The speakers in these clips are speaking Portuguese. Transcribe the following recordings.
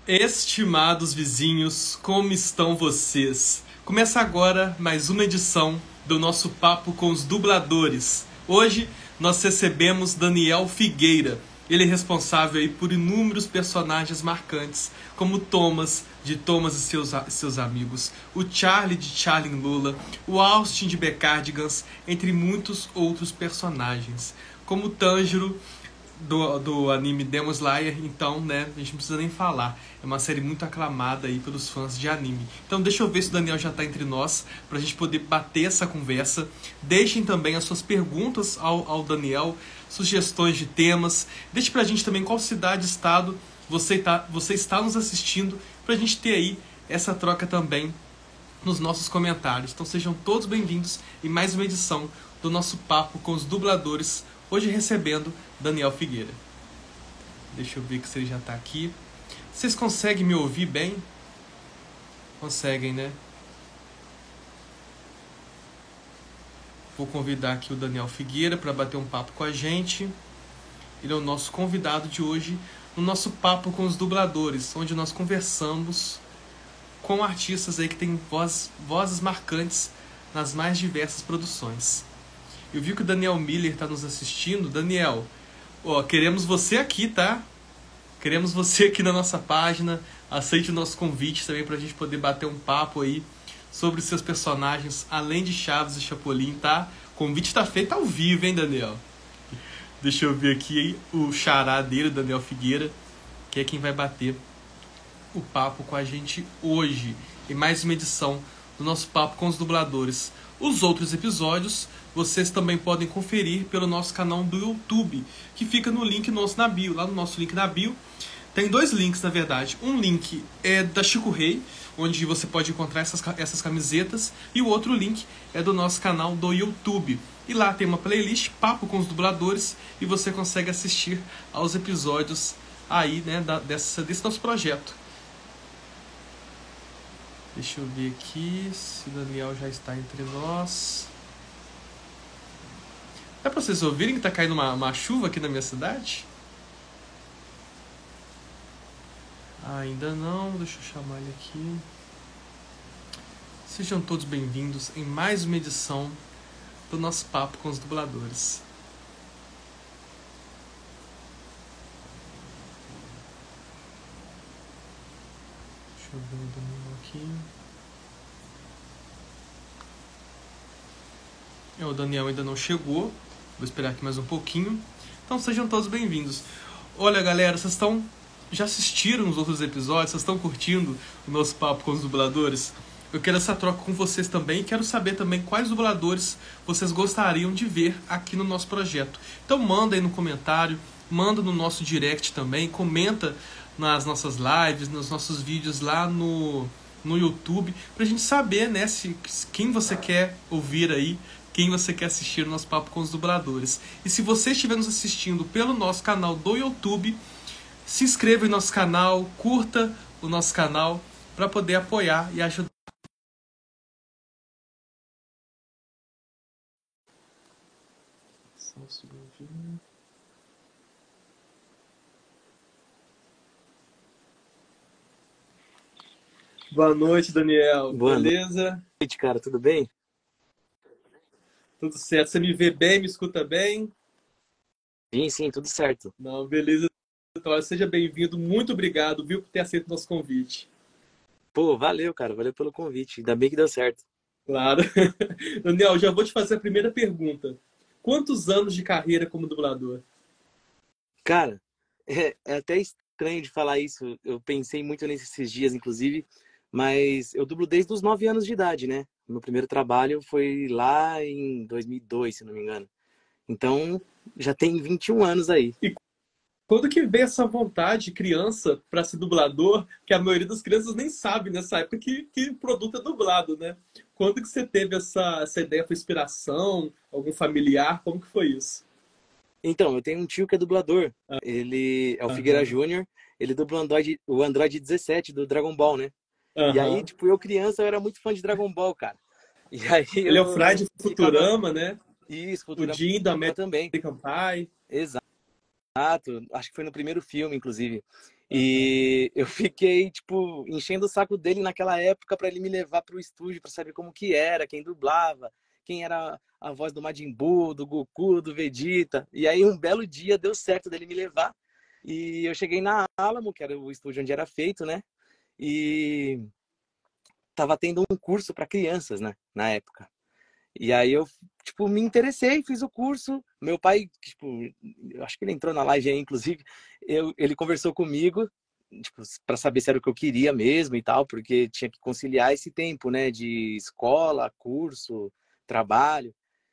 Estimados vizinhos, como estão vocês? Começa agora mais uma edição do nosso papo com os dubladores. Hoje nós recebemos Daniel Figueira. Ele é responsável aí por inúmeros personagens marcantes, como Thomas, de Thomas e seus amigos, o Charlie de Charlie e Lula, o Austin de The Cardigans, entre muitos outros personagens, como o Tanjiro do anime Demon Slayer. Então, né, a gente não precisa nem falar. É uma série muito aclamada aí pelos fãs de anime. Então deixa eu ver se o Daniel já está entre nós, pra gente poder bater essa conversa. Deixem também as suas perguntas ao Daniel, sugestões de temas. Deixe pra gente também qual cidade, estado você está nos assistindo, pra gente ter aí essa troca também nos nossos comentários. Então sejam todos bem-vindos em mais uma edição do nosso papo com os dubladores, hoje recebendo Daniel Figueira. Deixa eu ver que ele já está aqui. Vocês conseguem me ouvir bem? Conseguem, né? Vou convidar aqui o Daniel Figueira para bater um papo com a gente. Ele é o nosso convidado de hoje no nosso papo com os dubladores, onde nós conversamos com artistas aí que têm vozes marcantes nas mais diversas produções. Eu vi que o Daniel Miller está nos assistindo. Daniel, queremos você aqui, tá? Queremos você aqui na nossa página. Aceite o nosso convite também pra gente poder bater um papo aí sobre os seus personagens, além de Chaves e Chapolin, tá? O convite tá feito ao vivo, hein, Daniel? Deixa eu ver aqui o xará dele, o Daniel Figueira, que é quem vai bater o papo com a gente hoje, em mais uma edição do nosso papo com os dubladores. Os outros episódios vocês também podem conferir pelo nosso canal do YouTube, que fica no link nosso na bio. Lá no nosso link na bio tem dois links, na verdade. Um link é da Chico Rei, onde você pode encontrar essas camisetas, e o outro link é do nosso canal do YouTube. E lá tem uma playlist, Papo com os Dubladores, e você consegue assistir aos episódios aí, né, desse nosso projeto. Deixa eu ver aqui se o Daniel já está entre nós. Dá pra vocês ouvirem que tá caindo uma chuva aqui na minha cidade? Ainda não, deixa eu chamar ele aqui. Sejam todos bem-vindos em mais uma edição do nosso Papo com os Dubladores. Deixa eu ver o Daniel aqui. O Daniel ainda não chegou. Vou esperar aqui mais um pouquinho. Então sejam todos bem-vindos. Olha, galera, vocês já assistiram os outros episódios? Vocês estão curtindo o nosso papo com os dubladores? Eu quero essa troca com vocês também. Quero saber também quais dubladores vocês gostariam de ver aqui no nosso projeto. Então manda aí no comentário, manda no nosso direct também, comenta nas nossas lives, nos nossos vídeos lá no YouTube, pra gente saber, né, quem você quer ouvir aí, quem você quer assistir no nosso papo com os dubladores. E se você estiver nos assistindo pelo nosso canal do YouTube, se inscreva em nosso canal, curta o nosso canal para poder apoiar e ajudar. Só um segundinho. Boa noite, Daniel. Boa Beleza? noite, cara. Tudo bem? Tudo certo. Você me vê bem, me escuta bem? Sim, tudo certo. Não, beleza. Então, seja bem-vindo. Muito obrigado, viu, por ter aceito o nosso convite. Pô, valeu, cara. Valeu pelo convite. Ainda bem que deu certo. Claro. Daniel, já vou te fazer a primeira pergunta. Quantos anos de carreira como dublador? Cara, é até estranho de falar isso. Eu pensei muito nesses dias, inclusive, mas eu dublo desde os 9 anos de idade, né? Meu primeiro trabalho foi lá em 2002, se não me engano. Então, já tem 21 anos aí. E quando que veio essa vontade, criança, para ser dublador, que a maioria das crianças nem sabe nessa época que o produto é dublado, né? Quando que você teve essa ideia? Foi inspiração? Algum familiar? Como que foi isso? Então, eu tenho um tio que é dublador. Ele é o Figueira Aham, Júnior. Ele dubla o Android 17 do Dragon Ball, né? E aí, aham. tipo, eu criança, eu era muito fã de Dragon Ball, cara. E aí Ele é o Fry eu de ficava... Futurama, né? Isso, O Futurama Jim do também. American Pie. Exato. acho que foi no primeiro filme, inclusive. E eu fiquei, tipo, enchendo o saco dele naquela época para ele me levar pro estúdio para saber como que era, quem dublava, quem era a voz do Majin Buu, do Goku, do Vegeta. E aí um belo dia deu certo dele me levar. E eu cheguei na Alamo, que era o estúdio onde era feito, né? E tava tendo um curso para crianças, né, na época. E aí eu, tipo, me interessei, fiz o curso. Meu pai, tipo, eu acho que ele entrou na live aí, inclusive, ele conversou comigo, tipo, para saber se era o que eu queria mesmo e tal, porque tinha que conciliar esse tempo, né, de escola, curso, trabalho.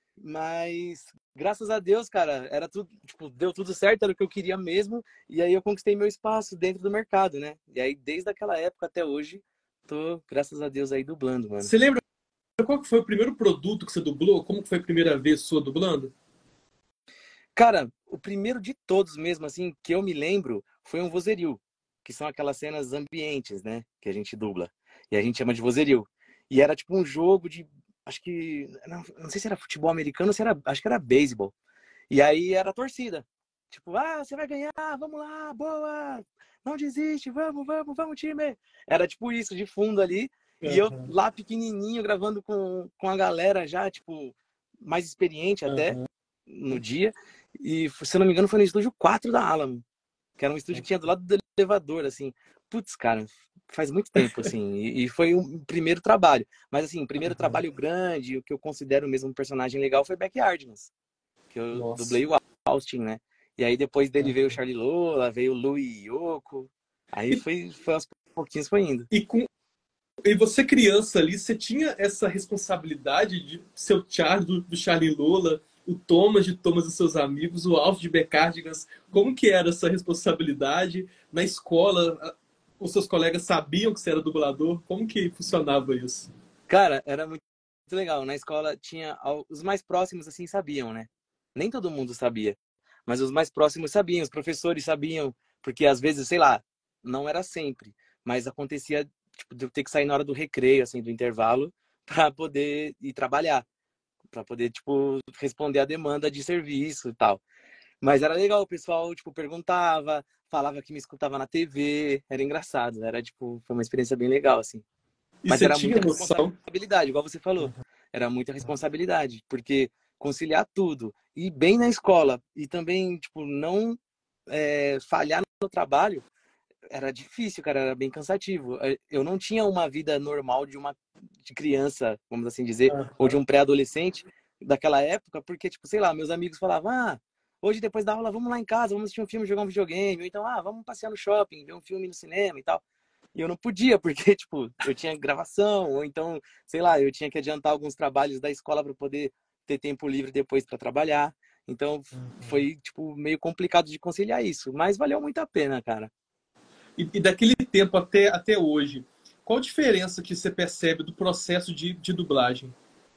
Mas graças a Deus, cara, era tudo, tipo, deu tudo certo, era o que eu queria mesmo, e aí eu conquistei meu espaço dentro do mercado, né? E aí desde aquela época até hoje, tô, graças a Deus aí dublando, mano. Você lembra qual que foi o primeiro produto que você dublou? Como que foi a primeira vez sua dublando? Cara, o primeiro de todos mesmo, assim, que eu me lembro, foi um vozerio, que são aquelas cenas ambientes, né, que a gente dubla. E a gente chama de vozerio. E era tipo um jogo de, acho que, não sei se era futebol americano ou se era, acho que era beisebol. E aí era a torcida. Tipo, ah, você vai ganhar, vamos lá, boa! Não desiste, vamos, vamos, vamos, time! Era tipo isso, de fundo ali. E eu Aham, lá pequenininho, gravando com a galera já, tipo, mais experiente até, aham. no dia. E, se eu não me engano, foi no estúdio 4 da Alamo, que era um estúdio que tinha do lado do elevador, assim. Putz, cara, faz muito tempo, assim. E foi o primeiro trabalho. Mas, assim, o primeiro Aham. trabalho grande, o que eu considero mesmo um personagem legal foi Backyardigans, que eu Nossa. dublei o Austin, né? E aí depois dele veio o Aham. Charlie Lola, veio o Louie Yoko. Aí E, foi aos pouquinhos foi indo. e, com, e você criança ali, você tinha essa responsabilidade de ser o Charlie do Charlie Lola, o Thomas de Thomas e seus amigos, o Alf de Becárdigans. Como que era essa responsabilidade? Na escola, os seus colegas sabiam que você era dublador? Como que funcionava isso? Cara, era muito legal. Na escola tinha os mais próximos assim sabiam, né? Nem todo mundo sabia, mas os mais próximos sabiam, os professores sabiam, porque às vezes, sei lá, não era sempre, mas acontecia tipo, de eu ter que sair na hora do recreio, assim, do intervalo, para poder ir trabalhar, para poder tipo responder a demanda de serviço e tal. Mas era legal, o pessoal tipo perguntava, falava que me escutava na TV, era engraçado, era tipo, foi uma experiência bem legal assim. E Mas você era tinha muita noção? responsabilidade, igual você falou. Era muita responsabilidade, porque conciliar tudo, ir bem na escola e também, tipo, não falhar no trabalho, era difícil, cara, era bem cansativo. Eu não tinha uma vida normal de criança, vamos assim dizer, ou de Aham. um pré-adolescente daquela época, porque, tipo, sei lá, meus amigos falavam, hoje depois da aula vamos lá em casa, vamos assistir um filme, jogar um videogame, ou então, vamos passear no shopping, ver um filme no cinema e tal. E eu não podia, porque, tipo, eu tinha gravação, ou então, sei lá, eu tinha que adiantar alguns trabalhos da escola para poder ter tempo livre depois para trabalhar. Então, foi, tipo, meio complicado de conciliar isso, mas valeu muito a pena, cara. E daquele tempo até hoje, qual a diferença que você percebe do processo de dublagem?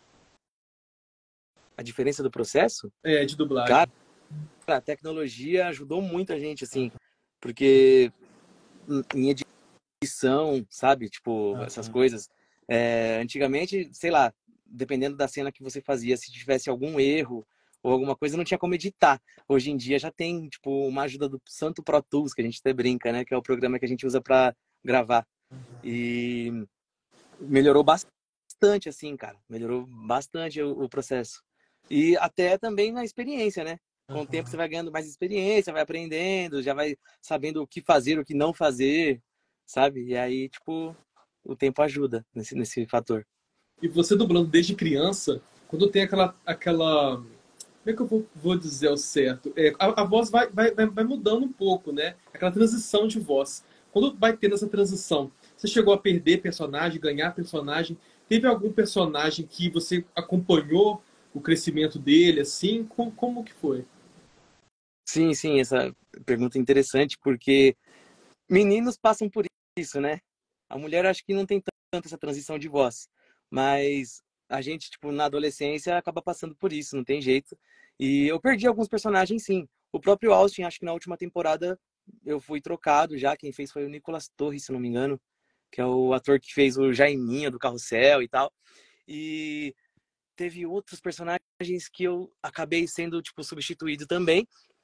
A diferença do processo, É, de dublagem. cara, a tecnologia ajudou muito a gente, assim, porque em edição, sabe? Tipo, essas Aham. coisas. Antigamente, sei lá, dependendo da cena que você fazia, se tivesse algum erro ou alguma coisa, não tinha como editar. Hoje em dia já tem, tipo, uma ajuda do Santo Pro Tools, que a gente até brinca, né? Que é o programa que a gente usa para gravar. E melhorou bastante, assim, cara. Melhorou bastante o processo. E até também na experiência, né? Com o tempo você vai ganhando mais experiência, vai aprendendo, já vai sabendo o que fazer, o que não fazer, sabe? E aí, tipo, o tempo ajuda nesse fator. E você dublando desde criança, quando tem aquela como é que eu vou dizer ao certo? A voz vai mudando um pouco, né? Aquela transição de voz. Quando vai tendo essa transição, você chegou a perder personagem, ganhar personagem? Teve algum personagem que você acompanhou o crescimento dele, assim? Como que foi? Sim, sim, essa pergunta é interessante, porque meninos passam por isso, né? A mulher acho que não tem tanto essa transição de voz, mas a gente, tipo, na adolescência acaba passando por isso, não tem jeito. E eu perdi alguns personagens, sim. O próprio Austin, acho que na última temporada eu fui trocado já. Quem fez foi o Nicolas Torres, se não me engano, que é o ator que fez o Jaiminha do Carrossel e tal. E teve outros personagens que eu acabei sendo, tipo, substituído também.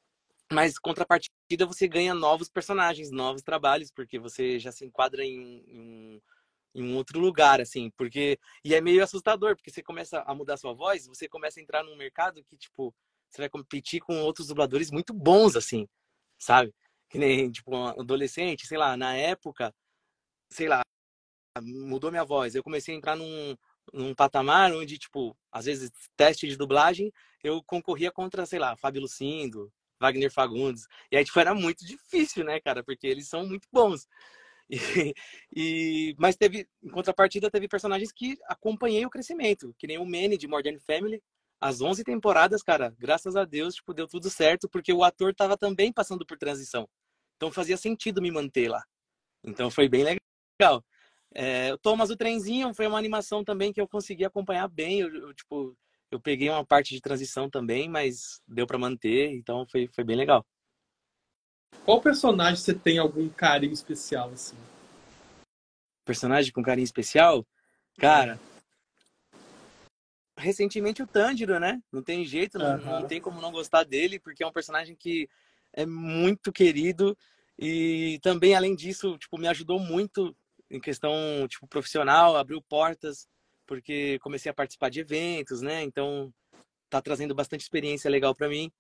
Mas, contrapartida, você ganha novos personagens, novos trabalhos, porque você já se enquadra em um outro lugar, assim, porque... E é meio assustador, porque você começa a mudar sua voz, você começa a entrar num mercado que, tipo, você vai competir com outros dubladores muito bons, assim, sabe? Que nem, tipo, um adolescente, sei lá, na época, sei lá, mudou minha voz. Eu comecei a entrar num patamar onde, tipo, às vezes, teste de dublagem, eu concorria contra, sei lá, Fábio Lucindo, Wagner Fagundes. E aí, tipo, era muito difícil, né, cara? Porque eles são muito bons. E, mas teve, em contrapartida, teve personagens que acompanhei o crescimento, que nem o Manny de Modern Family. As 11 temporadas, cara, graças a Deus, tipo, deu tudo certo, porque o ator tava também passando por transição. Então fazia sentido me manter lá. Então foi bem legal. O Thomas o Trenzinho foi uma animação também que eu consegui acompanhar bem. Tipo, eu peguei uma parte de transição também, mas deu para manter, então foi bem legal. Qual personagem você tem algum carinho especial, assim? Personagem com carinho especial? Cara, recentemente o Tanjiro, né? Não tem jeito, não tem como não gostar dele, porque é um personagem que é muito querido e também, além disso, tipo, me ajudou muito em questão, tipo, profissional, abriu portas, porque comecei a participar de eventos, né? Então, tá trazendo bastante experiência legal para mim.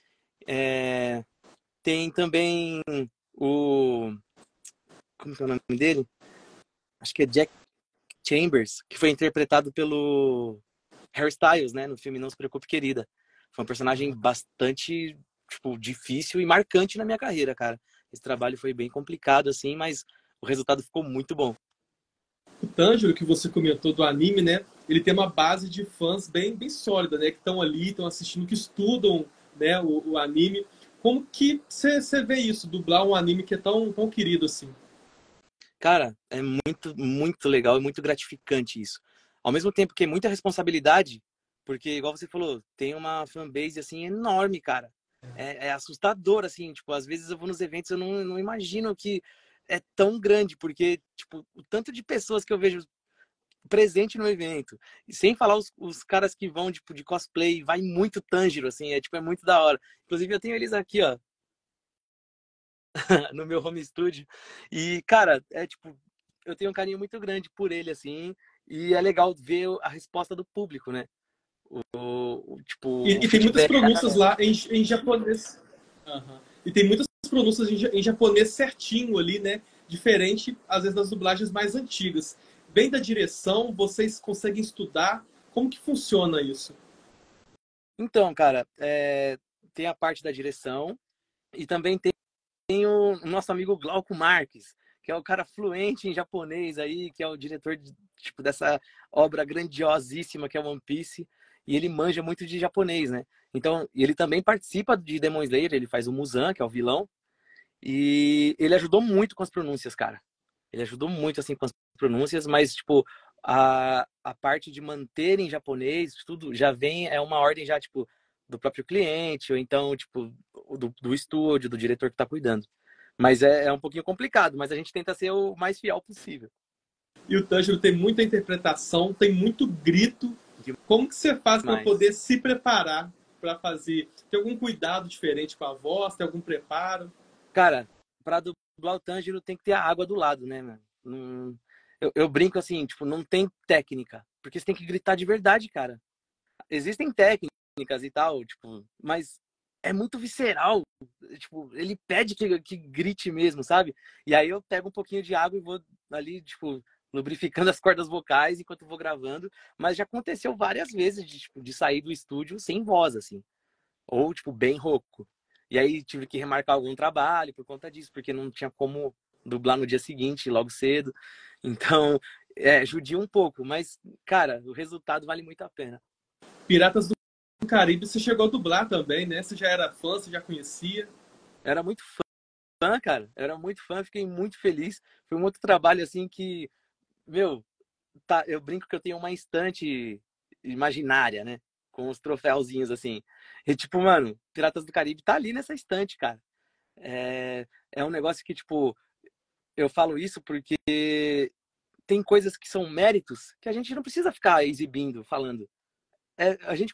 Tem também o... Como que é o nome dele? Acho que é Jack Chambers, que foi interpretado pelo Harry Styles, né, no filme Não Se Preocupe, Querida. Foi um personagem bastante, tipo, difícil e marcante na minha carreira, cara. Esse trabalho foi bem complicado, assim, mas o resultado ficou muito bom. O Tanjiro, que você comentou do anime, né? Ele tem uma base de fãs bem sólida, né? Que estão ali, estão assistindo, que estudam, né, o anime. Como que você vê isso, dublar um anime que é tão querido assim? Cara, é muito legal e muito gratificante isso. Ao mesmo tempo que é muita responsabilidade, porque, igual você falou, tem uma fanbase, assim, enorme, cara. É assustador, assim, tipo, às vezes eu vou nos eventos, eu não imagino que é tão grande, porque, tipo, o tanto de pessoas que eu vejo presente no evento, e sem falar os caras que vão, tipo, de cosplay, vai muito Tanjiro, assim, tipo, é muito da hora. Inclusive, eu tenho eles aqui, ó, no meu home studio. E, cara, tipo, eu tenho um carinho muito grande por ele, assim, e é legal ver a resposta do público, né? Tipo, o E tem muitas feedback da pronúncias galera. lá em japonês. Aham. E tem muitas pronúncias em japonês certinho ali, né? Diferente, às vezes, das dublagens mais antigas. Bem da direção, vocês conseguem estudar como que funciona isso? Então, cara, tem a parte da direção e também tem o nosso amigo Glauco Marques, que é o cara fluente em japonês aí, que é o diretor tipo, dessa obra grandiosíssima que é One Piece, e ele manja muito de japonês, né? Então, e ele também participa de Demon Slayer, ele faz o Muzan, que é o vilão, e ele ajudou muito com as pronúncias, cara. Ele ajudou muito, assim, com as pronúncias, mas, tipo, a parte de manter em japonês, tudo já vem, é uma ordem já, tipo, do próprio cliente, ou então, tipo, do estúdio, do diretor que tá cuidando. Mas é um pouquinho complicado, mas a gente tenta ser o mais fiel possível. E o Tanjiro tem muita interpretação, tem muito grito. Como que você faz para Demais. poder se preparar para fazer? Tem algum cuidado diferente com a voz? Tem algum preparo? Cara, pra dublar o Tanjiro tem que ter a água do lado, né, mano? Eu brinco assim, tipo, não tem técnica. Porque você tem que gritar de verdade, cara. Existem técnicas e tal, tipo, mas é muito visceral. Tipo, ele pede que grite mesmo, sabe? E aí eu pego um pouquinho de água e vou ali, tipo, lubrificando as cordas vocais enquanto vou gravando. Mas já aconteceu várias vezes de, tipo, de sair do estúdio sem voz, assim. Ou, tipo, bem rouco. E aí tive que remarcar algum trabalho por conta disso, porque não tinha como dublar no dia seguinte, logo cedo. Então, judia um pouco, mas, cara, o resultado vale muito a pena. Piratas do Caribe, você chegou a dublar também, né? Você já era fã, você já conhecia. Era muito fã, cara. Era muito fã, fiquei muito feliz. Foi um outro trabalho, assim, que, meu, tá, eu brinco que eu tenho uma estante imaginária, né? Com os troféuzinhos, assim. E, tipo, mano, Piratas do Caribe tá ali nessa estante, cara. É um negócio que, tipo, eu falo isso porque tem coisas que são méritos que a gente não precisa ficar exibindo, falando. A gente conquistou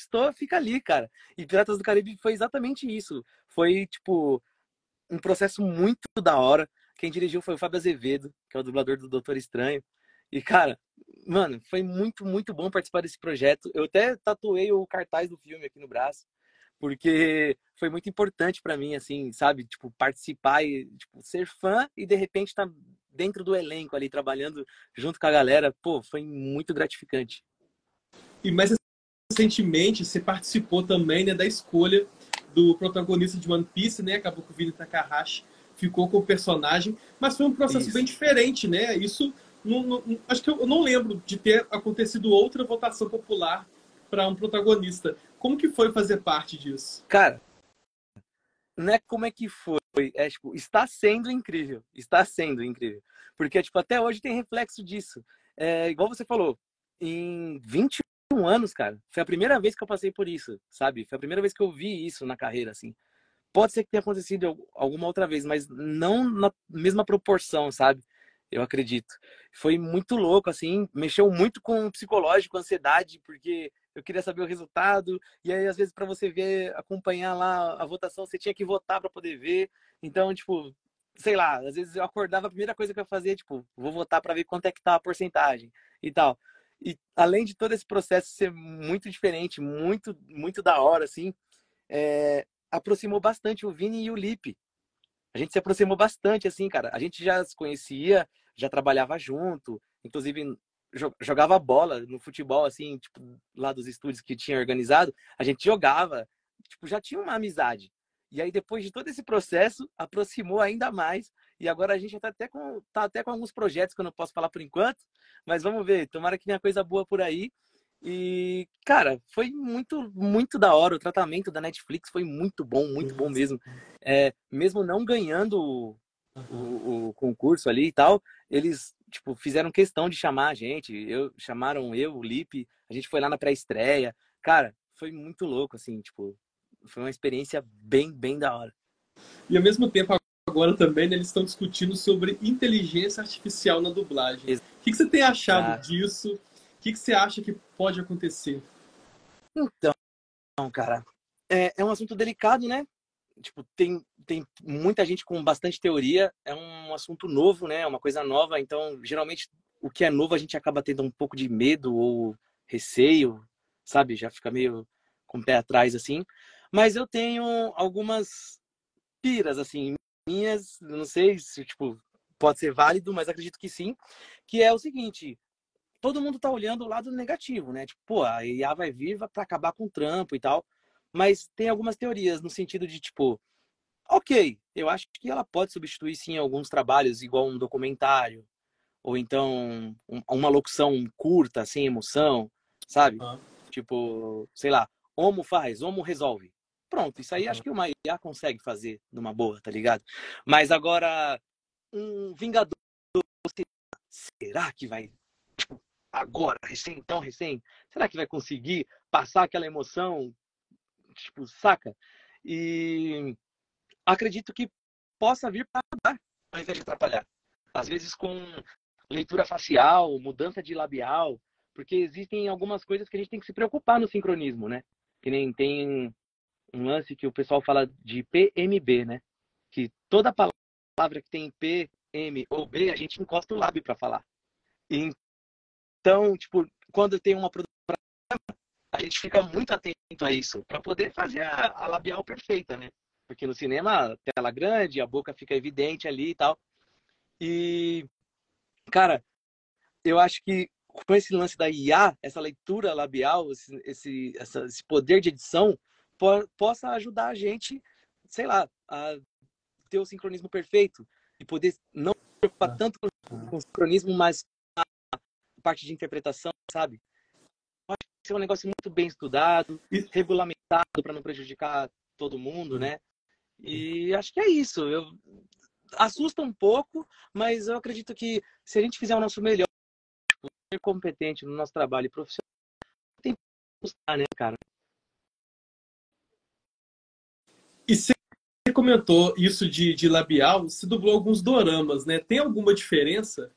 gostou, fica ali, cara. E Piratas do Caribe foi exatamente isso. Foi, tipo, um processo muito da hora. Quem dirigiu foi o Fábio Azevedo, que é o dublador do Doutor Estranho. E, cara, mano, foi muito, muito bom participar desse projeto. Eu até tatuei o cartaz do filme aqui no braço, porque foi muito importante pra mim, assim, sabe? Tipo, participar e tipo, ser fã e de repente estar dentro do elenco ali, trabalhando junto com a galera. Pô, foi muito gratificante. E mais recentemente, você participou também, né, da escolha do protagonista de One Piece, né? Acabou que o Vini Takahashi ficou com o personagem, mas foi um processo bem Isso. diferente, né? Isso, acho que eu não lembro de ter acontecido outra votação popular para um protagonista. Como que foi fazer parte disso? Cara, não é como é que foi, é tipo, está sendo incrível, está sendo incrível. Porque, tipo, até hoje tem reflexo disso. É, igual você falou, em 21 anos, cara, foi a primeira vez que eu passei por isso, sabe? Foi a primeira vez que eu vi isso na carreira, assim. Pode ser que tenha acontecido alguma outra vez, mas não na mesma proporção, sabe? Eu acredito. Foi muito louco, assim, mexeu muito com o psicológico, ansiedade, porque eu queria saber o resultado, e aí, às vezes, para você ver, acompanhar lá a votação, você tinha que votar para poder ver. Então, tipo, sei lá, às vezes eu acordava, a primeira coisa que eu fazia, tipo, vou votar para ver quanto é que tá a porcentagem e tal. E além de todo esse processo ser muito diferente, muito, muito da hora, assim, aproximou bastante o Vini e o Lipe. A gente se aproximou bastante, assim, cara. A gente já se conhecia, já trabalhava junto, inclusive jogava bola no futebol, assim, tipo, lá dos estúdios que tinha organizado, a gente jogava, tipo, já tinha uma amizade. E aí, depois de todo esse processo, aproximou ainda mais. E agora a gente tá até com alguns projetos que eu não posso falar por enquanto, mas vamos ver. Tomara que tenha coisa boa por aí. E, cara, foi muito, muito da hora. O tratamento da Netflix foi muito bom mesmo. Mesmo não ganhando o concurso ali e tal, eles, tipo, fizeram questão de chamar a gente. Chamaram eu, o Lipe, a gente foi lá na pré-estreia. Cara, foi muito louco, assim, tipo, foi uma experiência bem, bem da hora. E ao mesmo tempo, agora também, né, eles estão discutindo sobre inteligência artificial na dublagem. O que você tem achado Exato. disso? O que você acha que pode acontecer? Então, cara, é um assunto delicado, né? Tipo, tem muita gente com bastante teoria, é um assunto novo, né? É uma coisa nova, então, geralmente, o que é novo a gente acaba tendo um pouco de medo ou receio, sabe? Já fica meio com o pé atrás, assim. Mas eu tenho algumas piras, assim, minhas, não sei se, tipo, pode ser válido, mas acredito que sim, que é o seguinte, todo mundo tá olhando o lado negativo, né? Tipo, pô, a IA vai vir para acabar com o trampo e tal, mas tem algumas teorias no sentido de, tipo, ok, eu acho que ela pode substituir sim alguns trabalhos, igual um documentário, ou então uma locução curta, sem emoção, sabe? Ah, Tipo, sei lá, Homo faz, Homo resolve. Pronto, isso aí acho que uma IA consegue fazer numa boa, tá ligado? Mas agora, um Vingador, será que vai, agora, recém, tão recém, será que vai conseguir passar aquela emoção, tipo, saca? E acredito que possa vir para ajudar, ao invés de atrapalhar. Às vezes com leitura facial, mudança de labial, porque existem algumas coisas que a gente tem que se preocupar no sincronismo, né? Que nem tem um lance que o pessoal fala de PMB, né? Que toda palavra que tem P, M ou B, a gente encosta o lábio para falar. Então, tipo, quando tem uma produção, a gente fica muito atento a isso, para poder fazer a labial perfeita, né? Porque no cinema, tela grande, a boca fica evidente ali e tal. E, cara, eu acho que com esse lance da IA, essa leitura labial, esse poder de edição, possa ajudar a gente, sei lá, a ter o sincronismo perfeito e poder não se preocupar tanto com o sincronismo, mas a parte de interpretação, sabe? Eu acho que isso é um negócio muito bem estudado, e- regulamentado para não prejudicar todo mundo, né? E acho que é isso. Assusta um pouco, mas eu acredito que se a gente fizer o nosso melhor, ser competente no nosso trabalho profissional, tem que assustar, né, cara? E você comentou isso de labial, você dublou alguns doramas, né? Tem alguma diferença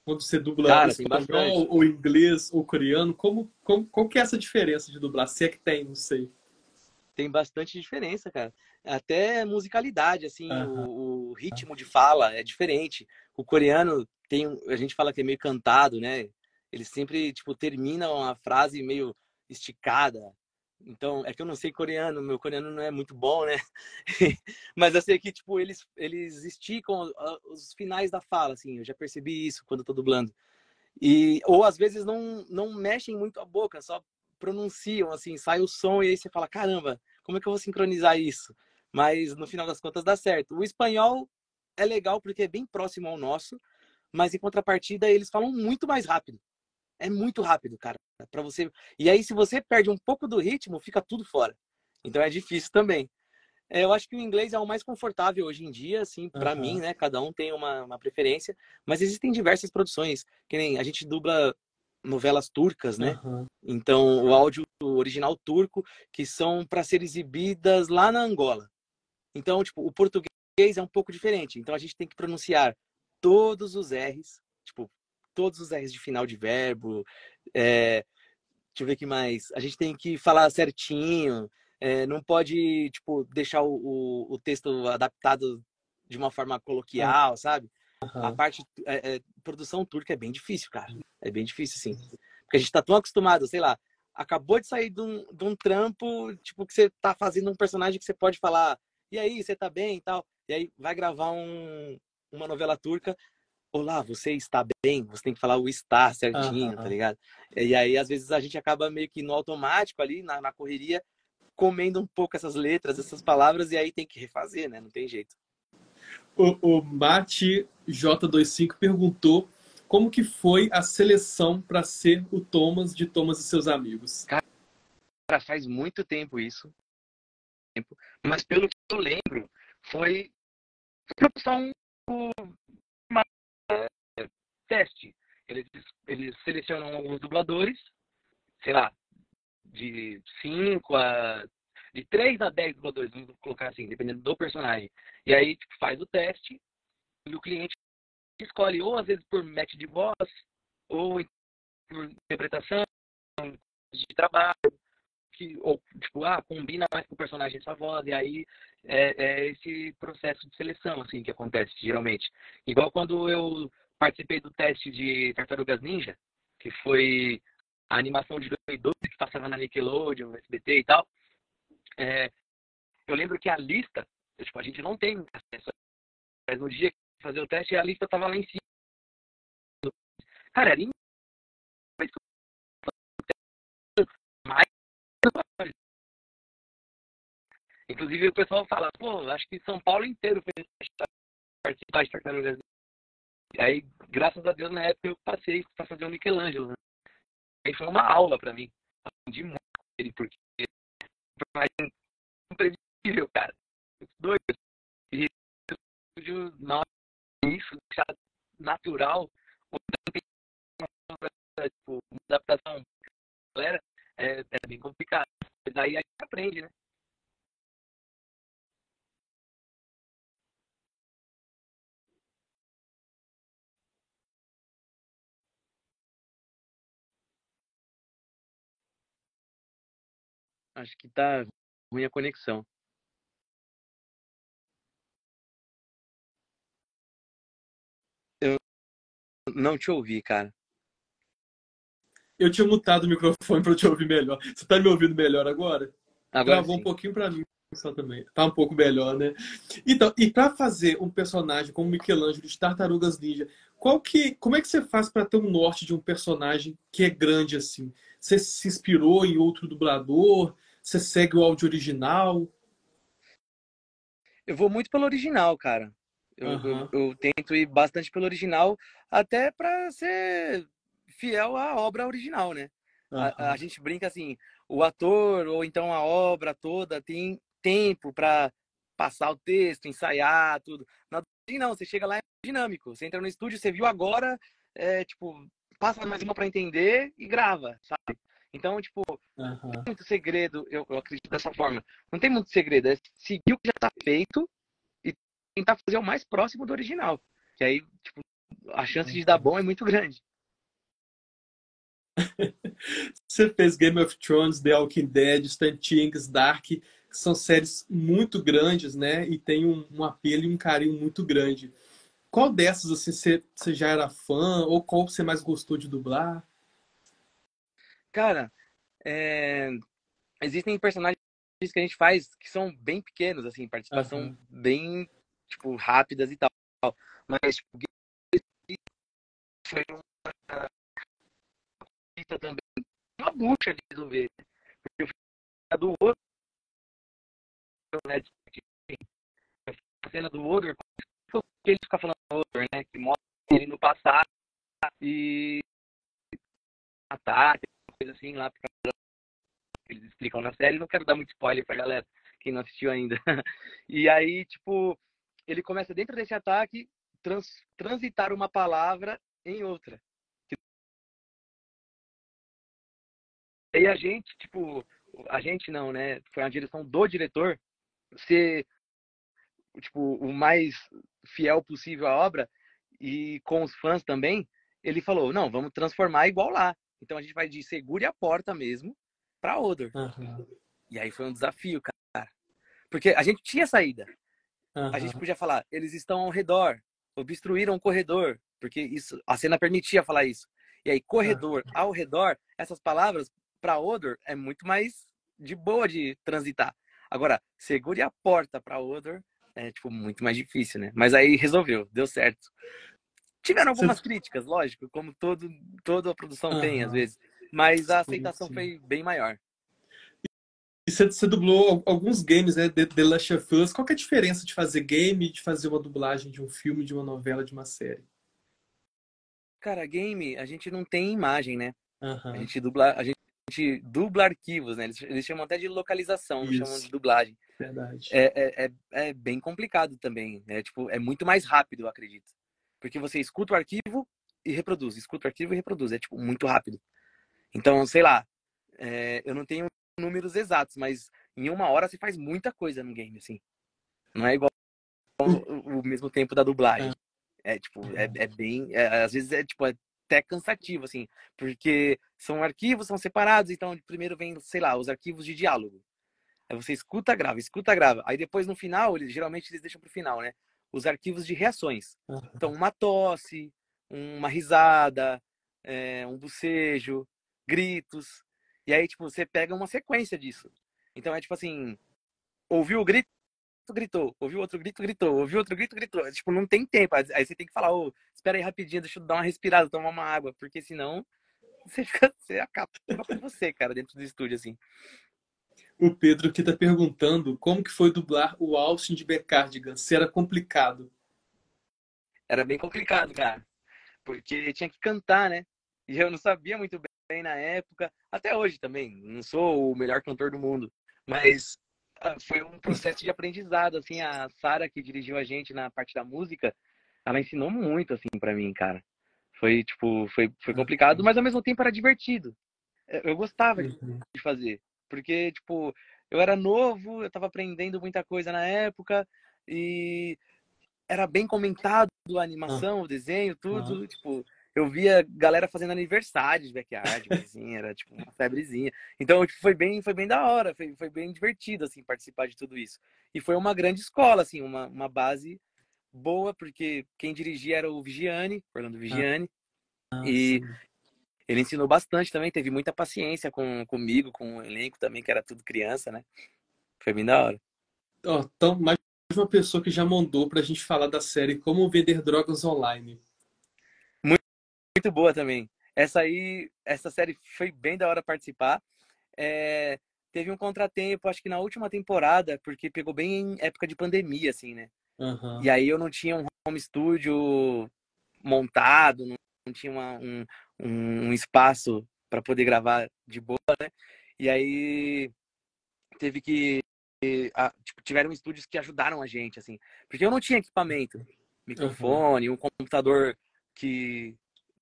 Quando você dubla Cara, tem espanhol, bastante. ou inglês, ou coreano, qual que é essa diferença de dublar? Se é que tem, não sei. Tem bastante diferença, cara. Até musicalidade, assim, Aham, o ritmo de fala é diferente. O coreano tem, a gente fala que é meio cantado, né? Eles sempre, tipo, terminam a frase meio esticada. Então, é que eu não sei coreano, meu coreano não é muito bom, né? Mas eu sei que, tipo, eles esticam os finais da fala, assim. Eu já percebi isso quando eu tô dublando. Ou às vezes não mexem muito a boca, só pronunciam, assim, sai o som e aí você fala, caramba, como é que eu vou sincronizar isso? Mas no final das contas dá certo. O espanhol é legal porque é bem próximo ao nosso, mas em contrapartida eles falam muito mais rápido. É muito rápido, cara, para você. E aí se você perde um pouco do ritmo, fica tudo fora. Então é difícil também. Eu acho que o inglês é o mais confortável hoje em dia, assim, para mim, aham, né? Cada um tem uma preferência, mas existem diversas produções, que nem a gente dubla novelas turcas, né? aham. Então, o áudio original turco, que são para ser exibidas lá na Angola. Então, tipo, o português é um pouco diferente. Então, a gente tem que pronunciar todos os R's, tipo, todos os R's de final de verbo, é, deixa eu ver o que mais. A gente tem que falar certinho, não pode, tipo, deixar o texto adaptado de uma forma coloquial, sabe? A Aham. parte produção turca é bem difícil, cara. É bem difícil, sim. Porque a gente tá tão acostumado, sei lá, acabou de sair de um trampo, tipo, que você tá fazendo um personagem que você pode falar, e aí, você tá bem e tal. E aí vai gravar uma novela turca, olá, você está bem? Você tem que falar o estar certinho, tá Aham. ligado? E aí, às vezes, a gente acaba meio que no automático ali, na correria, comendo um pouco essas letras, essas palavras, e aí tem que refazer, né? Não tem jeito. O Mate J25 perguntou como que foi a seleção para ser o Thomas de Thomas e seus amigos. Cara, faz muito tempo isso, mas pelo que eu lembro, foi só uma teste. Eles selecionam alguns dubladores, sei lá, de 5 a. De 3 a 10 dubladores, vamos colocar assim, dependendo do personagem. E aí tipo, faz o teste e o cliente escolhe, ou às vezes por match de voz, ou por interpretação de trabalho, ou tipo, combina mais com o personagem essa voz, e aí é esse processo de seleção assim que acontece geralmente. Igual quando eu participei do teste de Tartarugas Ninja, que foi a animação de 2012 que passava na Nickelodeon, no SBT e tal. É, eu lembro que a lista, tipo, a gente não tem acesso, mas no dia que fazer o teste, a lista estava lá em cima. Cara, era mais. Inclusive o pessoal fala, pô, acho que São Paulo inteiro fez participar de Tartarugas. E aí, graças a Deus, na época eu passei para fazer o Michelangelo. Né? Aí foi uma aula para mim. Aprendi muito com ele, porque foi mais imprevisível, cara. Doido. E na hora isso, deixar natural, tipo, uma adaptação, galera, é bem complicado. Mas daí a gente aprende, né? Acho que tá ruim a conexão. Eu não te ouvi, cara. Eu tinha mutado o microfone para eu te ouvir melhor. Você está me ouvindo melhor agora? Agora Travou um sim. pouquinho para mim só também. Tá um pouco melhor, né? Então, e para fazer um personagem como Michelangelo de Tartarugas Ninja, como é que você faz para ter um norte de um personagem que é grande assim? Você se inspirou em outro dublador? Você segue o áudio original? Eu vou muito pelo original, cara. Aham, Eu tento ir bastante pelo original, até pra ser fiel à obra original, né? A aham, gente brinca assim, o ator ou então a obra toda tem tempo pra passar o texto, ensaiar, tudo. Na dublagem não, você chega lá é dinâmico. Você entra no estúdio, você viu agora, tipo, passa mais uma pra entender e grava, sabe? Então, tipo, aham. muito segredo, eu acredito dessa forma. Não tem muito segredo, é seguir o que já está feito e tentar fazer o mais próximo do original. Que aí, tipo, a chance de dar bom é muito grande. Você fez Game of Thrones, The Walking Dead, Stranger Things, Dark, que são séries muito grandes, né? E tem um apelo e um carinho muito grande. Qual dessas, assim, você já era fã? Ou qual você mais gostou de dublar? Cara, é, existem personagens que a gente faz que são bem pequenos, assim, participação Aham, bem, tipo, rápidas e tal. Mas, tipo, foi uma pista também, uma bucha de resolver. Porque eu fui a do outro, né? A cena do Odor, que ele fica falando do Odor, né? Que mostra ele no passado e ataque, coisa assim lá, porque eles explicam na série. Não quero dar muito spoiler pra galera, quem não assistiu ainda. E aí, tipo, ele começa dentro desse ataque transitar uma palavra em outra. E a gente, tipo, a gente não, né? Foi a direção do diretor ser, tipo, o mais fiel possível à obra e com os fãs também. Ele falou, não, vamos transformar igual lá. Então a gente vai de Segure a Porta mesmo pra Odor. aham, E aí foi um desafio, cara. Porque a gente tinha saída. A gente aham, podia falar, eles estão ao redor, obstruíram o corredor, porque isso, a cena permitia falar isso. E aí, corredor, aham. ao redor, essas palavras, para Odor, é muito mais de boa de transitar. Agora, segure a porta para Odor, é, tipo, muito mais difícil, né? Mas aí resolveu, deu certo. Tiveram algumas Você- críticas, lógico, como toda a produção tem, às Aham, vezes. Mas a sim, aceitação sim. foi bem maior. E você dublou alguns games, né? The Last of Us. Qual que é a diferença de fazer game e de fazer uma dublagem de um filme, de uma novela, de uma série? Cara, game, a gente não tem imagem, né? Aham, A gente dubla arquivos, né? Eles chamam até de localização, não chamam de isso, dublagem. verdade. É bem complicado também. É, tipo, é muito mais rápido, eu acredito. Porque você escuta o arquivo e reproduz, escuta o arquivo e reproduz. É, tipo, muito rápido. Então, sei lá, eu não tenho números exatos, mas em uma hora você faz muita coisa no game, assim. Não é igual o mesmo tempo da dublagem. É, tipo, é bem. Às vezes é, tipo, é até cansativo, assim, porque são arquivos, são separados, então primeiro vem, sei lá, os arquivos de diálogo. Aí você escuta, grava, escuta, grava. Aí depois no final, geralmente eles deixam pro final, né? Os arquivos de reações. Então, uma tosse, uma risada, um bocejo, gritos. E aí, tipo, você pega uma sequência disso. Então é tipo assim, ouviu o grito, gritou, ouviu outro grito, gritou, ouviu outro grito, gritou. Tipo, não tem tempo. Aí você tem que falar, ô, espera aí rapidinho, deixa eu dar uma respirada, tomar uma água, porque senão você acaba com você, cara, dentro do estúdio, assim. O Pedro aqui está perguntando como que foi dublar o Austin de Cardigan. Se era complicado. Era bem complicado, cara. Porque tinha que cantar, né? E eu não sabia muito bem na época, até hoje também, não sou o melhor cantor do mundo, mas foi um processo de aprendizado, assim, a Sara que dirigiu a gente na parte da música, ela ensinou muito, assim, pra mim, cara. Foi, tipo, foi complicado, mas ao mesmo tempo era divertido. Eu gostava de Uhum. fazer, porque, tipo, eu era novo, eu tava aprendendo muita coisa na época, e era bem comentado a animação, o desenho, Aham. tudo. Tipo, eu via galera fazendo aniversário de backyard, assim, era tipo uma febrezinha. Então, tipo, foi bem da hora, foi bem divertido, assim, participar de tudo isso. E foi uma grande escola, assim, uma base boa, porque quem dirigia era o Vigiane, Orlando Vigiane, Ah, e sim. ele ensinou bastante também, teve muita paciência comigo, com o elenco também, que era tudo criança, né? Foi bem da hora. Ó, então, mais uma pessoa que já mandou para a gente falar da série Como Vender Drogas Online. Muito, muito boa também. Essa série foi bem da hora participar. É, teve um contratempo, acho que na última temporada, porque pegou bem em época de pandemia, assim, né? E Aham. aí eu não tinha um home studio montado, não tinha um espaço para poder gravar de boa, né? E aí teve que. Tipo, tiveram estúdios que ajudaram a gente, assim, porque eu não tinha equipamento, Aham. microfone, um computador que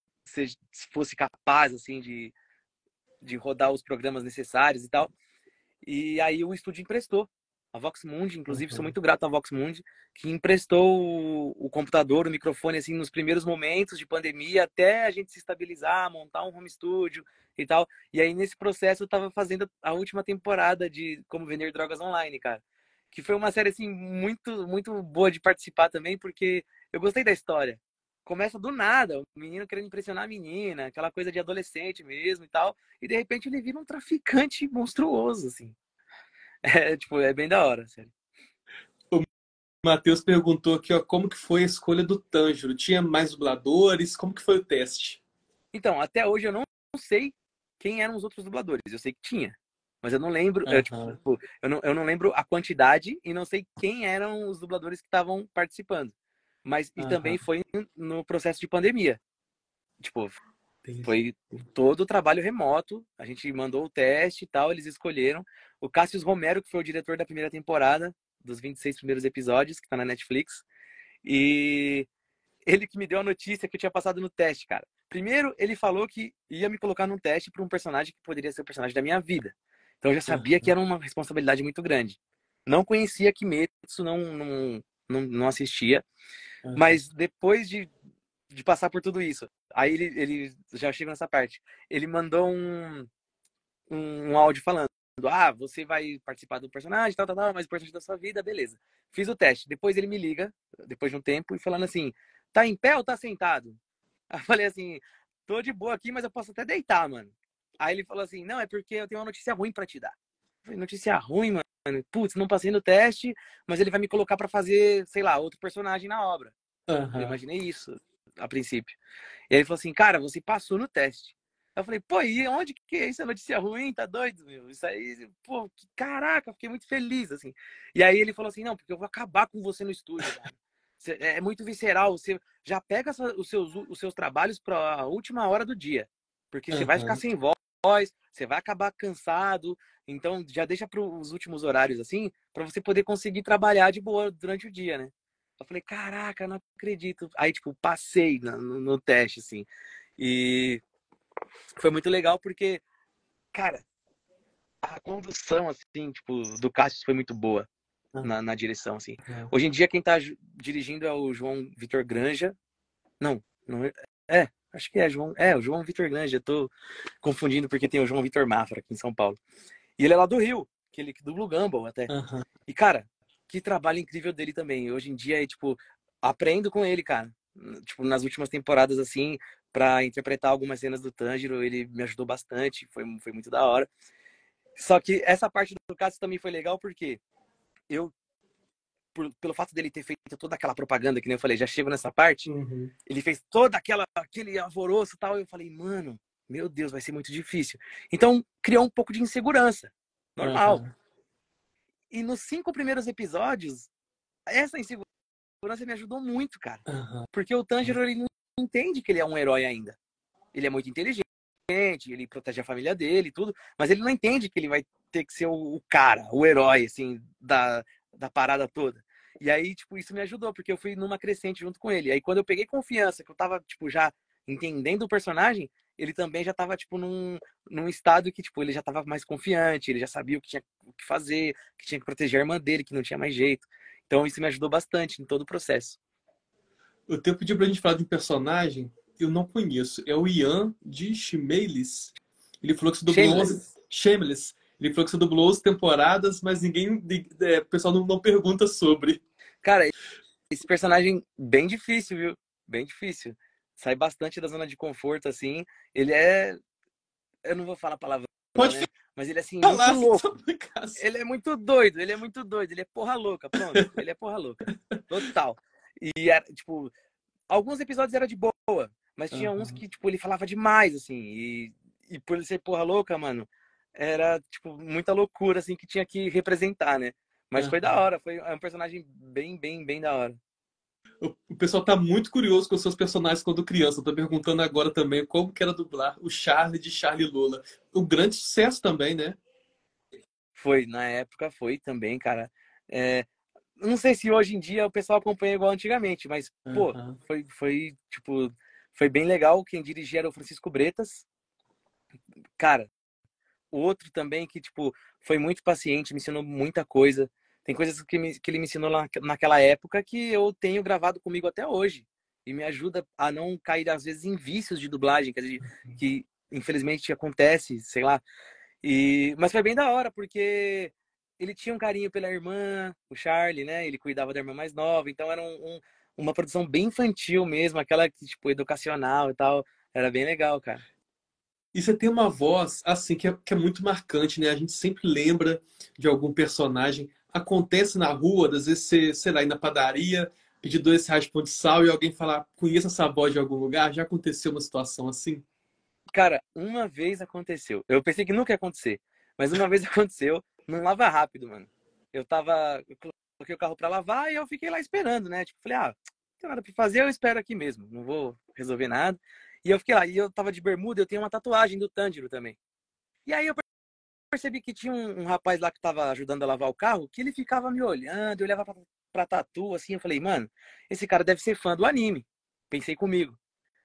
fosse capaz, assim, de rodar os programas necessários e tal. E aí o estúdio emprestou. A Vox Mundi, inclusive, sou Uhum. muito grato à Vox Mundi, que emprestou o computador, o microfone, assim, nos primeiros momentos de pandemia, até a gente se estabilizar, montar um home studio e tal. E aí, nesse processo, eu tava fazendo a última temporada de Como Vender Drogas Online, cara. Que foi uma série, assim, muito, muito boa de participar também, porque eu gostei da história. Começa do nada, o menino querendo impressionar a menina, aquela coisa de adolescente mesmo e tal. E, de repente, ele vira um traficante monstruoso, assim. É, tipo, é bem da hora, sério. O Matheus perguntou aqui, ó, como que foi a escolha do Tanjiro? Tinha mais dubladores? Como que foi o teste? Então, até hoje eu não sei quem eram os outros dubladores. Eu sei que tinha, mas eu não lembro, Aham, eu não lembro a quantidade e não sei quem eram os dubladores que estavam participando. Mas e também aham, foi no processo de pandemia. Tipo, entendi. foi todo o trabalho remoto. A gente mandou o teste e tal, eles escolheram. O Cassius Romero, que foi o diretor da primeira temporada, dos 26 primeiros episódios, que tá na Netflix. E ele que me deu a notícia que eu tinha passado no teste, cara. Primeiro, ele falou que ia me colocar num teste para um personagem que poderia ser o personagem da minha vida. Então eu já sabia que Aham, era uma responsabilidade muito grande. Não conhecia Kimetsu, não assistia, aham, mas depois de passar por tudo isso, aí ele já chega nessa parte. Ele mandou um áudio falando: ah, você vai participar do personagem, tal, tal, tal, mais importante da sua vida, beleza. Fiz o teste. Depois ele me liga, depois de um tempo, e falando assim: tá em pé ou tá sentado? Aí eu falei assim: tô de boa aqui, mas eu posso até deitar, mano. Aí ele falou assim: não, é porque eu tenho uma notícia ruim pra te dar. Eu falei: notícia ruim, mano? Putz, não passei no teste, mas ele vai me colocar pra fazer, sei lá, outro personagem na obra. Eu aham. imaginei isso a princípio. E ele falou assim: cara, você passou no teste. Eu falei: pô, e onde que é isso? É notícia ruim? Tá doido, meu? Isso aí, pô, caraca, fiquei muito feliz, assim. E aí ele falou assim: não, porque eu vou acabar com você no estúdio, mano. É muito visceral. Você já pega os seus trabalhos para a última hora do dia, porque você vai ficar Aham. sem voz, você vai acabar cansado. Então já deixa para os últimos horários assim, para você poder conseguir trabalhar de boa durante o dia, né? Eu falei: caraca, não acredito. Aí, tipo, passei no teste, assim. E foi muito legal porque, cara, a condução, assim, tipo, do Cassius foi muito boa na direção, assim. Aham. Hoje em dia, quem tá dirigindo é o João Vitor Granja. Não, não é. É, acho que é João. É, o João Vitor Granja. Eu tô confundindo porque tem o João Vitor Mafra aqui em São Paulo. E ele é lá do Rio, que ele dubla o Gumball até. Aham. E, cara, que trabalho incrível dele também. Hoje em dia, tipo, aprendo com ele, cara. Tipo, nas últimas temporadas, assim, pra interpretar algumas cenas do Tanjiro, ele me ajudou bastante, foi muito da hora. Só que essa parte do caso também foi legal porque eu, pelo fato dele ter feito toda aquela propaganda, que nem eu falei, já chego nessa parte, Uhum. ele fez toda aquele alvoroço e tal, e eu falei: mano, meu Deus, vai ser muito difícil. Então, criou um pouco de insegurança. Normal. Aham. E nos 5 primeiros episódios, essa insegurança me ajudou muito, cara. Aham. Porque o Tanjiro, ele não entende que ele é um herói ainda. Ele é muito inteligente, ele protege a família dele e tudo, mas ele não entende que ele vai ter que ser o cara, o herói, assim, da parada toda. E aí, tipo, isso me ajudou, porque eu fui numa crescente junto com ele. Aí quando eu peguei confiança, que eu tava, tipo, já entendendo o personagem, ele também já tava, tipo, num estado que, tipo, ele já tava mais confiante, ele já sabia o que tinha o que fazer, que tinha que proteger a irmã dele, que não tinha mais jeito. Então isso me ajudou bastante em todo o processo. O teu pediu pra gente falar de um personagem que eu não conheço. É o Ian de Shimelis. Ele falou que você dublou 11... Shameless. Shameless. Ele falou que você dublou 11 temporadas, mas ninguém... o pessoal não pergunta sobre. Cara, esse personagem bem difícil, viu? Bem difícil. Sai bastante da zona de conforto, assim. Ele é. Eu não vou falar palavrão, Pode né? Mas ele é, assim, muito falar, só louco. por acaso. Ele é muito doido, ele é muito doido. Ele é porra louca, pronto. Ele é porra louca. Total. E, tipo, alguns episódios era de boa, mas tinha uns Aham, que, tipo, ele falava demais, assim. E por ele ser porra louca, mano, era, tipo, muita loucura, assim, que tinha que representar, né? Mas foi da aham. hora, foi um personagem bem, bem, bem da hora. O pessoal tá muito curioso com os seus personagens quando criança. Eu tô perguntando agora também como que era dublar o Charlie de Charlie Lola. Um grande sucesso também, né? Foi, na época foi também, cara. É, não sei se hoje em dia o pessoal acompanha igual antigamente, mas, pô, Aham, tipo, foi bem legal. Quem dirigia era o Francisco Bretas. Cara, outro também que, tipo, foi muito paciente, me ensinou muita coisa. Tem coisas que ele me ensinou naquela época que eu tenho gravado comigo até hoje. E me ajuda a não cair, às vezes, em vícios de dublagem, que infelizmente acontece, sei lá. Mas foi bem da hora, porque ele tinha um carinho pela irmã, o Charlie, né? Ele cuidava da irmã mais nova, então era uma produção bem infantil mesmo, aquela que, tipo, educacional e tal. Era bem legal, cara. E você tem uma voz, assim, que é muito marcante, né? A gente sempre lembra de algum personagem. Acontece na rua, às vezes você, sei lá, ir na padaria, pedir R$ 2 de pão de sal e alguém falar, conheça essa voz de algum lugar. Já aconteceu uma situação assim? Cara, uma vez aconteceu. Eu pensei que nunca ia acontecer, mas uma vez aconteceu num lava rápido, mano. Eu coloquei o carro pra lavar e eu fiquei lá esperando, né? Tipo, falei, não tem nada pra fazer, eu espero aqui mesmo, não vou resolver nada. E eu fiquei lá, e eu tava de bermuda, eu tenho uma tatuagem do Tanjiro também. E aí eu percebi que tinha um rapaz lá que tava ajudando a lavar o carro, que ele ficava me olhando, eu olhava pra tatu, assim, eu falei, mano, esse cara deve ser fã do anime. Pensei comigo.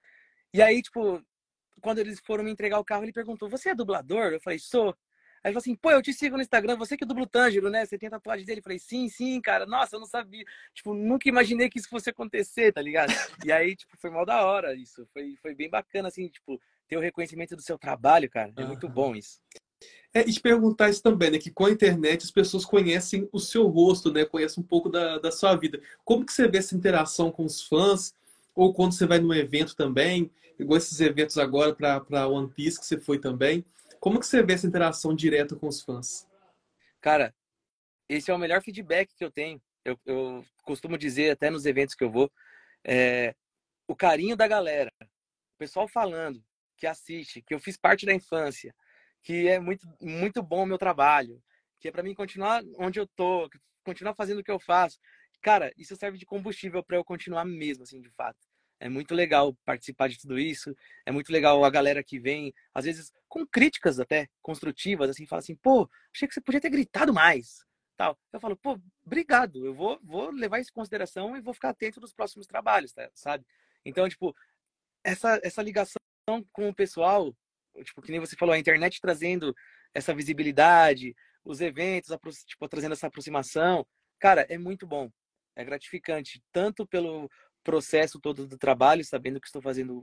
E aí, tipo, quando eles foram me entregar o carro, ele perguntou: Você é dublador? Eu falei: Sou. Aí ele falou assim: Pô, eu te sigo no Instagram, você que dubla o Tanjiro, né? Você tem tatuagem dele? Eu falei: Sim, sim, cara. Nossa, eu não sabia. Tipo, nunca imaginei que isso fosse acontecer, tá ligado? E aí, tipo, foi mal da hora isso. Foi bem bacana, assim, tipo, ter o reconhecimento do seu trabalho, cara. É muito Aham. bom isso. E te perguntar isso também, né? Que com a internet as pessoas conhecem o seu rosto, né? Conhecem um pouco da sua vida. Como que você vê essa interação com os fãs? Ou quando você vai num evento também, igual esses eventos agora para One Piece que você foi também. Como que você vê essa interação direta com os fãs? Cara, esse é o melhor feedback que eu tenho. Eu costumo dizer, até nos eventos que eu vou, é, o carinho da galera. O pessoal falando que assiste, que eu fiz parte da infância, que é muito, muito bom o meu trabalho, que é para mim continuar onde eu tô, continuar fazendo o que eu faço. Cara, isso serve de combustível para eu continuar mesmo, assim, de fato. É muito legal participar de tudo isso. É muito legal a galera que vem, às vezes com críticas até construtivas, assim, fala assim: pô, achei que você podia ter gritado mais. Tal. Eu falo: pô, obrigado. Eu vou levar isso em consideração e vou ficar atento nos próximos trabalhos, tá? Sabe? Então, tipo, essa ligação com o pessoal, tipo, que nem você falou, a internet trazendo essa visibilidade, os eventos, tipo, trazendo essa aproximação, cara, é muito bom. É gratificante, tanto pelo processo todo do trabalho, sabendo que estou fazendo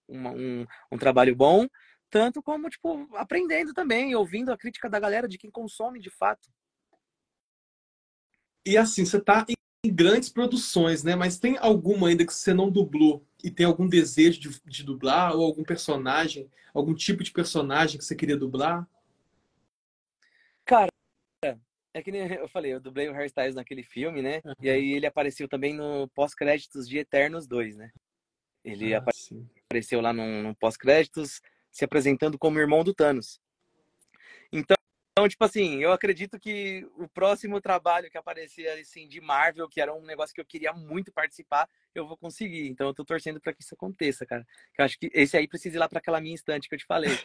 um trabalho bom, tanto como, tipo, aprendendo também, ouvindo a crítica da galera, de quem consome de fato. E assim, você está em grandes produções, né? Mas tem alguma ainda que você não dublou e tem algum desejo de dublar ou algum personagem, algum tipo de personagem que você queria dublar? Cara, é que nem eu falei, eu dublei o Harry Styles naquele filme, né? E aí ele apareceu também no pós-créditos de Eternos 2, né? Ele Ah, sim. apareceu lá num pós-créditos se apresentando como irmão do Thanos. Então, tipo assim, eu acredito que o próximo trabalho que aparecer assim de Marvel, que era um negócio que eu queria muito participar, eu vou conseguir. Então eu tô torcendo para que isso aconteça, cara. Eu acho que esse aí precisa ir lá para aquela minha estante que eu te falei.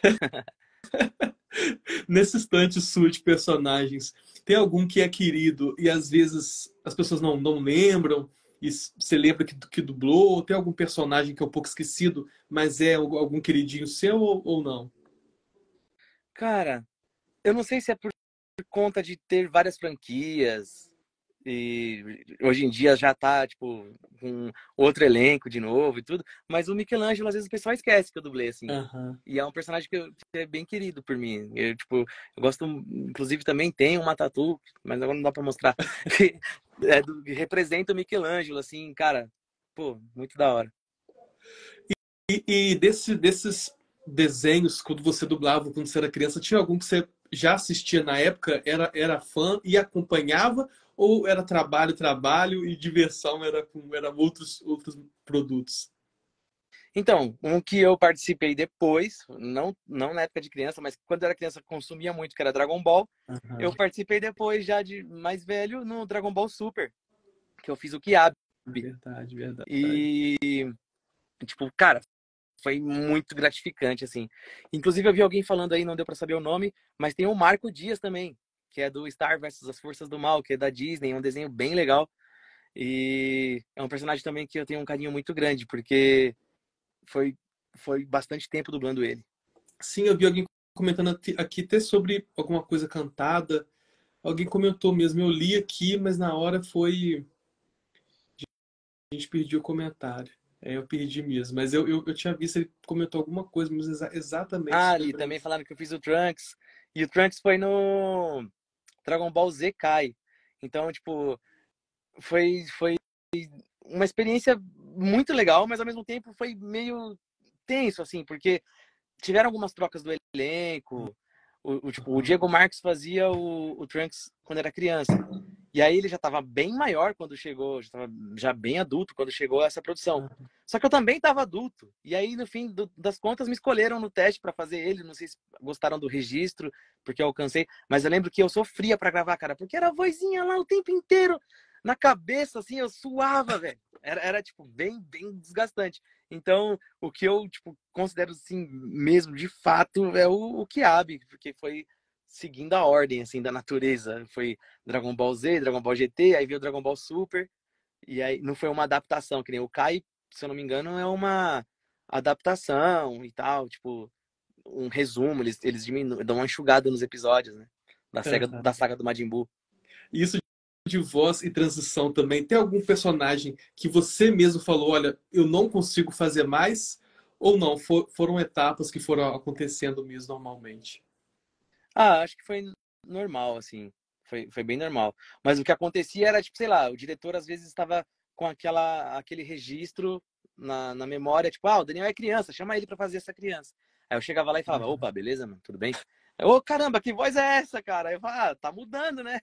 Nesse estante sua de personagens, tem algum que é querido e às vezes as pessoas não lembram e você lembra que dublou? Ou tem algum personagem que é um pouco esquecido, mas é algum queridinho seu ou não? Cara, eu não sei se é por conta de ter várias franquias e hoje em dia já tá, tipo, com outro elenco de novo e tudo, mas o Michelangelo, às vezes o pessoal esquece que eu dublei, assim. Aham. E é um personagem que é bem querido por mim. Eu, tipo, eu gosto, inclusive também tem uma tatu, mas agora não dá pra mostrar, que representa o Michelangelo, assim, cara, pô, muito da hora. E desses desenhos, quando você dublava, quando você era criança, tinha algum que você já assistia na época, era fã e acompanhava? Ou era trabalho, trabalho e diversão era outros produtos? Então, um que eu participei depois, não na época de criança, mas quando eu era criança consumia muito, que era Dragon Ball. Aham. Eu participei depois, já de mais velho, no Dragon Ball Super, que eu fiz o Kiabi. Verdade, verdade. E, tipo, cara, foi muito gratificante, assim. Inclusive, eu vi alguém falando aí, não deu pra saber o nome, mas tem o Marco Dias também, que é do Star versus as Forças do Mal, que é da Disney, é um desenho bem legal. E é um personagem também que eu tenho um carinho muito grande, porque foi, foi bastante tempo dublando ele. Sim, eu vi alguém comentando aqui até sobre alguma coisa cantada. Alguém comentou mesmo, eu li aqui, mas na hora foi. A gente perdeu o comentário. É, eu perdi mesmo. Mas eu tinha visto, ele comentou alguma coisa, mas exatamente Ah, ali, sobre também isso. falaram que eu fiz o Trunks. E o Trunks foi no Dragon Ball Z Kai. Então, tipo, foi uma experiência muito legal, mas ao mesmo tempo foi meio tenso, assim, porque tiveram algumas trocas do elenco. Tipo, o Aham. Diego Marques fazia o Trunks quando era criança. E aí ele já estava bem maior quando chegou, já estava já bem adulto quando chegou essa produção. Aham. Só que eu também estava adulto. E aí, no fim das contas, me escolheram no teste para fazer ele. Não sei se gostaram do registro, porque eu alcancei. Mas eu lembro que eu sofria para gravar, cara, porque era a vozinha lá o tempo inteiro na cabeça, assim, eu suava, velho. Era tipo, bem desgastante. Então, o que eu, tipo, considero, assim, mesmo, de fato, é o Kiabi, porque foi seguindo a ordem, assim, da natureza. Foi Dragon Ball Z, Dragon Ball GT, aí veio o Dragon Ball Super, e aí não foi uma adaptação, que nem o Kai, se eu não me engano, é uma adaptação e tal, tipo, um resumo, eles dão uma enxugada nos episódios, né? Da Aham. saga do Majin Buu. Isso de voz e transição também. Tem algum personagem que você mesmo falou, olha, eu não consigo fazer mais? Ou não? Foram etapas que foram acontecendo mesmo normalmente? Ah, acho que foi normal, assim. Foi bem normal. Mas o que acontecia era, tipo, sei lá, o diretor às vezes estava com aquele registro na memória, tipo, ah, o Daniel é criança, chama ele pra fazer essa criança. Aí eu chegava lá e falava, Aham. opa, beleza, mano, tudo bem? Ô, caramba, que voz é essa, cara? Aí eu falava, ah, tá mudando, né?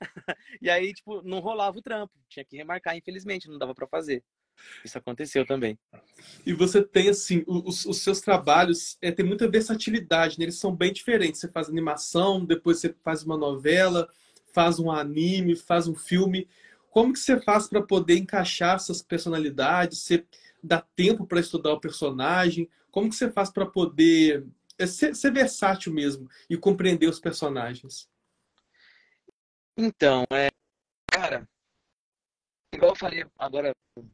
E aí, tipo, não rolava o trampo. Tinha que remarcar, infelizmente, não dava pra fazer. Isso aconteceu também. E você tem, assim, os seus trabalhos tem muita versatilidade, né? Eles são bem diferentes. Você faz animação, depois você faz uma novela, faz um anime, faz um filme. Como que você faz para poder encaixar essas personalidades? Você dá tempo para estudar o personagem? Como que você faz para poder ser versátil mesmo e compreender os personagens? Então, cara, igual eu falei agora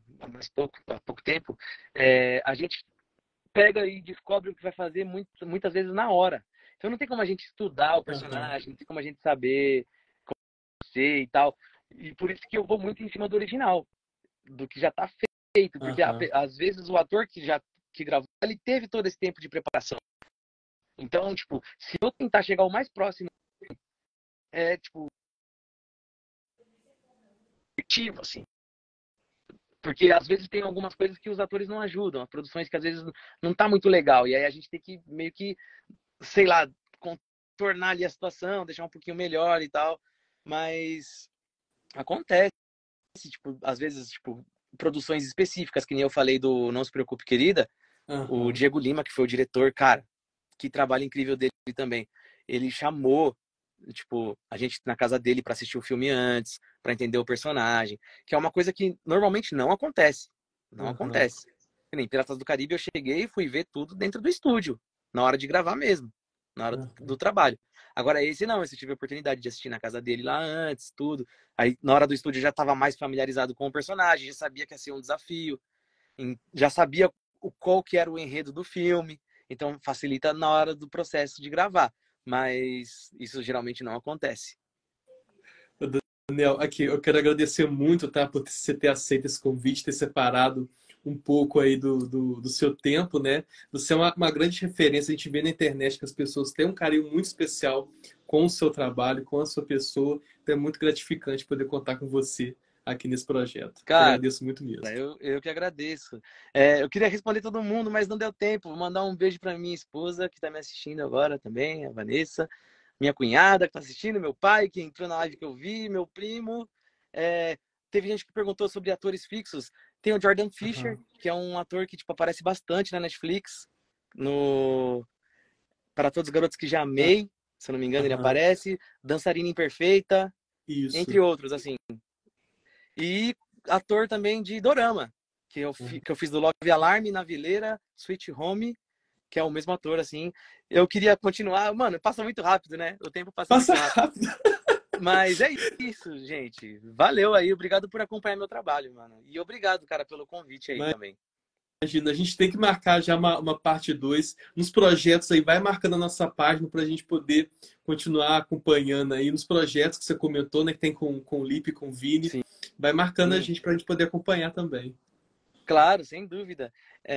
há pouco tempo, a gente pega e descobre o que vai fazer muitas vezes na hora. Então não tem como a gente estudar o Aham, personagem, não tem como a gente saber ser e tal. E por isso que eu vou muito em cima do original, do que já está feito, porque aham, às vezes o ator que gravou, ele teve todo esse tempo de preparação. Então, tipo, se eu tentar chegar o mais próximo, tipo, efetivo, assim. Porque às vezes tem algumas coisas que os atores não ajudam, as produções que às vezes não tá muito legal. E aí a gente tem que meio que, sei lá, contornar ali a situação, deixar um pouquinho melhor e tal. Mas acontece, tipo, às vezes, tipo, produções específicas, que nem eu falei do Não Se Preocupe, Querida, o aham, Diego Lima, que foi o diretor, cara, que trabalho incrível dele também. Ele chamou, tipo, a gente na casa dele para assistir o filme antes, para entender o personagem, que é uma coisa que normalmente não acontece. Não aham, acontece. Que nem Piratas do Caribe, eu cheguei e fui ver tudo dentro do estúdio, na hora de gravar mesmo, na hora do aham. trabalho. Agora, esse não, esse eu tive a oportunidade de assistir na casa dele lá antes, tudo. Aí, na hora do estúdio, eu já estava mais familiarizado com o personagem, já sabia que ia ser um desafio, já sabia qual que era o enredo do filme, então facilita na hora do processo de gravar. Mas isso geralmente não acontece. Daniel, aqui, eu quero agradecer muito, tá, por você ter aceito esse convite, ter separado um pouco aí do seu tempo, né? Você é uma grande referência, a gente vê na internet que as pessoas têm um carinho muito especial com o seu trabalho, com a sua pessoa, então é muito gratificante poder contar com você aqui nesse projeto. Te Cara, agradeço muito mesmo. eu que agradeço. Eu queria responder todo mundo, mas não deu tempo. Vou mandar um beijo para minha esposa, que está me assistindo agora também, a Vanessa. Minha cunhada, que está assistindo, meu pai, que entrou na live que eu vi, meu primo. É, teve gente que perguntou sobre atores fixos. Tem o Jordan Fisher, Aham, que é um ator que tipo, aparece bastante na Netflix, no Para Todos os Garotos que Já Amei, se eu não me engano, ele aham, aparece. Dançarina Imperfeita, entre isso. outros, assim. E ator também de Dorama, que eu fiz do Love Alarm, Navileira, Sweet Home, que é o mesmo ator, assim. Eu queria continuar. Mano, passa muito rápido, né? O tempo passa Passa muito rápido. rápido. Mas é isso, gente. Valeu aí. Obrigado por acompanhar meu trabalho, mano. E obrigado, cara, pelo convite aí também. Imagina, a gente tem que marcar já uma parte 2 nos projetos aí, vai marcando a nossa página para a gente poder continuar acompanhando aí nos projetos que você comentou, né, que tem com o Lipe, com o Vini, Sim, vai marcando a gente para a gente poder acompanhar também. claro, sem dúvida.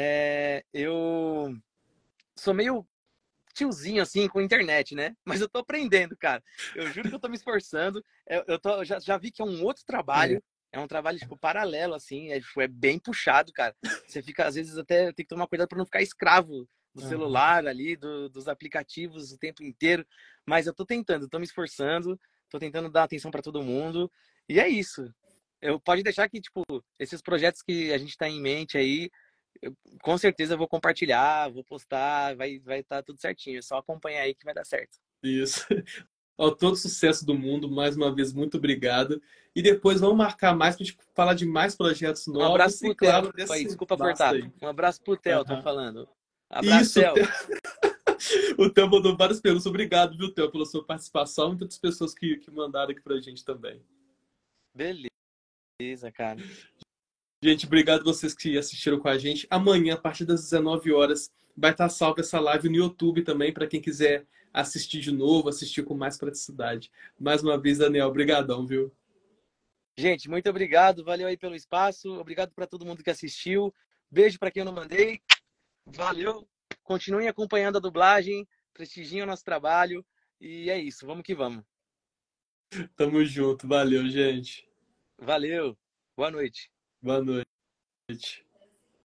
Eu sou meio tiozinho assim com internet, né? Mas eu tô aprendendo, cara. Eu juro que eu tô me esforçando. Já vi que é um outro É. trabalho. É um trabalho, tipo, paralelo, assim. É bem puxado, cara. Você fica, às vezes, até tem que tomar cuidado para não ficar escravo do Aham. celular ali, dos aplicativos o tempo inteiro. Mas eu tô tentando, tô me esforçando, tô tentando dar atenção para todo mundo. E é isso. Eu pode deixar que, tipo, esses projetos que a gente tá em mente aí, com certeza eu vou compartilhar, vou postar, vai estar tudo certinho. É só acompanhar aí que vai dar certo. Isso. Ó, todo sucesso do mundo, mais uma vez, muito obrigado. E depois vamos marcar mais para a gente falar de mais projetos Um abraço novos e, pro Theo claro, aí, desse desculpa basta cortar. aí. Um abraço pro Theo, tô Aham. falando. Abraço, Isso, Theo. o Theo mandou várias perguntas. Obrigado, viu, Theo, pela sua participação e muitas pessoas que mandaram aqui pra gente também. Beleza, cara. Gente, obrigado vocês que assistiram com a gente. Amanhã, a partir das 19 horas, vai estar salva essa live no YouTube também, para quem quiser assistir de novo, assistir com mais praticidade. Mais uma vez, Daniel, obrigadão, viu? Gente, muito obrigado. Valeu aí pelo espaço. Obrigado para todo mundo que assistiu. Beijo para quem eu não mandei. Valeu. Continuem acompanhando a dublagem. Prestigiem o nosso trabalho. E é isso. Vamos que vamos. Tamo junto. Valeu, gente. Valeu. Boa noite. Boa noite.